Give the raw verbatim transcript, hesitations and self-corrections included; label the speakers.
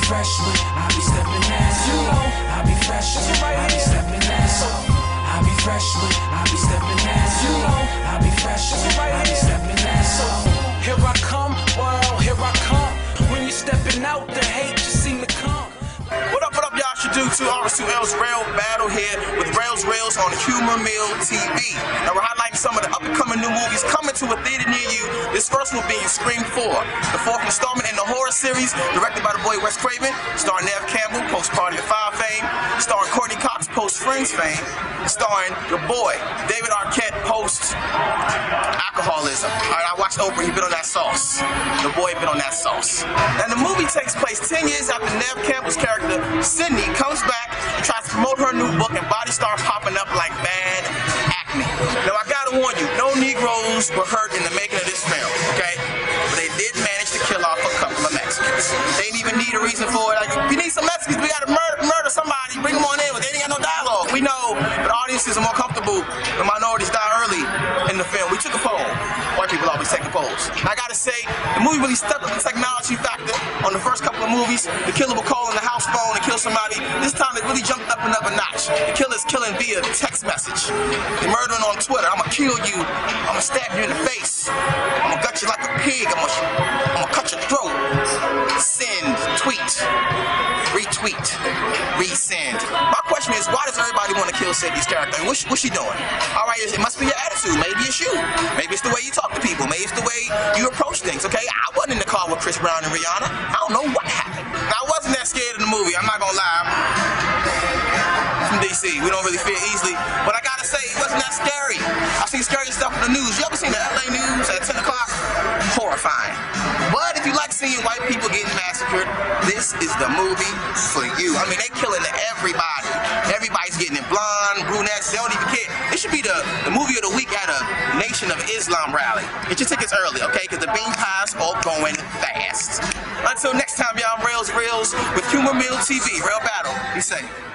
Speaker 1: fresh when I be stepping out. You know, I be fresh when I be stepping out. I be fresh when I be stepping out. You know, I be fresh when I be stepping out. So here I come, world, here I come. When you stepping out, the hate just seem to come.
Speaker 2: What up, what up, y'all? Should do two R two L's Rell battle here with Rell's Reels on Humor Mill T V. Now we're highlighting some of the upcoming new movies coming to a theater near you. This first one being Scream four, the fourth installment in the horror series, directed by the boy Wes Craven, starring Nev Campbell, post Party of Five fame, starring Courtney Cox, post Friends fame, starring your boy David Arquette, post alcoholism. All right, I watched Oprah. He been on that sauce. The boy been on that sauce. And the movie takes place ten years after Nev Campbell's character Sydney comes back and tries to promote her new book, and bodies start popping up like bad acne. Now I gotta warn you, no Negroes were hurt in the making of this film, okay? But they did manage to kill off a couple of Mexicans. They didn't even need a reason for it. Like, if you need some Mexicans, we gotta murder, murder somebody, bring them on in, but they ain't got no dialogue. We know, but audiences are more comfortable when minorities die early in the film. We took a poll. White people always take the polls. I gotta say, the movie really stepped up the technology factor on the first couple of movies. The killer will call on the house phone and kill somebody. This time it really jumped up another notch. The killer's killing via text message. They're murdering on Twitter. I'm gonna kill you. I'm gonna stab you in the face. I'm gonna gut you like a pig. I'm gonna, I'm gonna cut your throat. Send, tweet, retweet, resend. My question is, why does everybody want to kill Sydney's character? And what's, what's she doing? All right, it must be your attitude. Maybe it's you. Maybe it's the way you talk to people. Maybe it's the way you approach things, okay? I wasn't in the car with Chris Brown and Rihanna. I don't know what happened. Now, I wasn't that scared in the movie. I'm not gonna lie. From D C, we don't really fear easily. But I gotta say, it wasn't that scary. I've seen scary stuff in the news. You ever seen the L A news at ten o'clock? Horrifying. But if you like seeing white people getting massacred, this is the movie for you. I mean, they killing everybody. Everybody's getting it. Blonde, brunettes, they don't even care. It should be the, the movie of the week at a Nation of Islam rally. Get your tickets early, okay? Because the bean pies all going fast. Until next time, y'all, Rell's Reels with Humor Mill T V. Rell Battle. Be safe.